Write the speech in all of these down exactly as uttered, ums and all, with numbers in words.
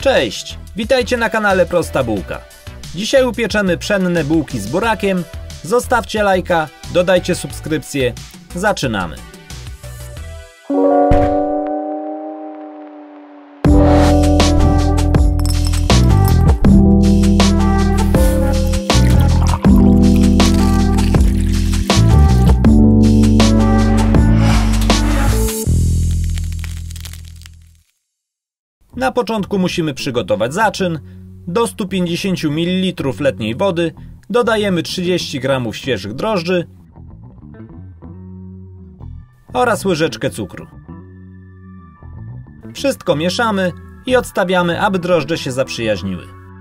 Cześć, witajcie na kanale Prosta Bułka. Dzisiaj upieczemy pszenne bułki z burakiem. Zostawcie lajka, dodajcie subskrypcję. Zaczynamy. Na początku musimy przygotować zaczyn. Do stu pięćdziesięciu mililitrów letniej wody dodajemy trzydzieści gramów świeżych drożdży oraz łyżeczkę cukru. Wszystko mieszamy i odstawiamy, aby drożdże się zaprzyjaźniły.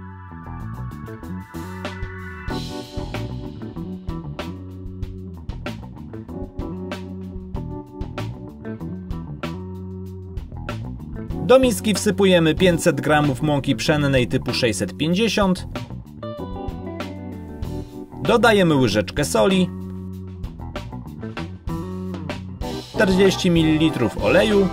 Do miski wsypujemy pięćset gramów mąki pszennej typu sześćset pięćdziesiąt. Dodajemy łyżeczkę soli, czterdzieści mililitrów oleju,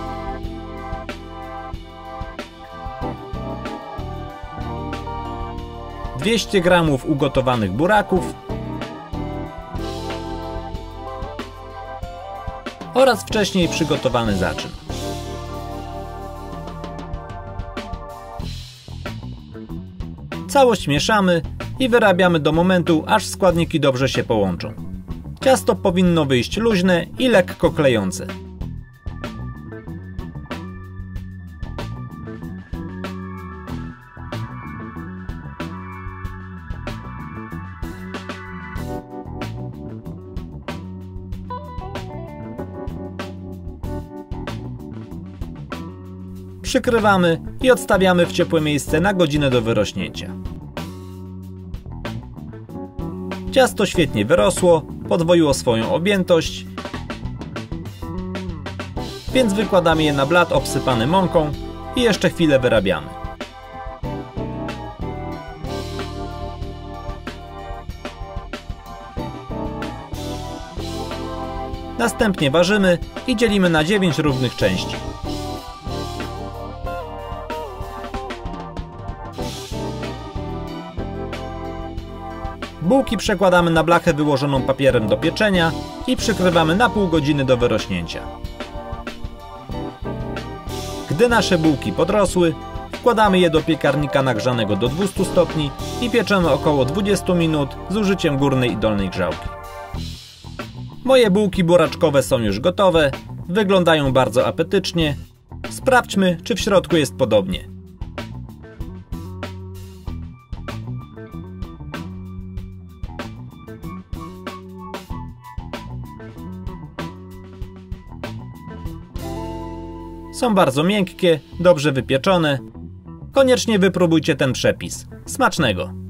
dwieście gramów ugotowanych buraków oraz wcześniej przygotowany zaczyn. Całość mieszamy i wyrabiamy do momentu, aż składniki dobrze się połączą. Ciasto powinno wyjść luźne i lekko klejące. Przykrywamy i odstawiamy w ciepłe miejsce na godzinę do wyrośnięcia. Ciasto świetnie wyrosło, podwoiło swoją objętość, więc wykładamy je na blat obsypany mąką i jeszcze chwilę wyrabiamy. Następnie ważymy i dzielimy na dziewięć równych części. Bułki przekładamy na blachę wyłożoną papierem do pieczenia i przykrywamy na pół godziny do wyrośnięcia. Gdy nasze bułki podrosły, wkładamy je do piekarnika nagrzanego do dwustu stopni i pieczemy około dwadzieścia minut z użyciem górnej i dolnej grzałki. Moje bułki buraczkowe są już gotowe, wyglądają bardzo apetycznie. Sprawdźmy, czy w środku jest podobnie. Są bardzo miękkie, dobrze wypieczone. Koniecznie wypróbujcie ten przepis. Smacznego!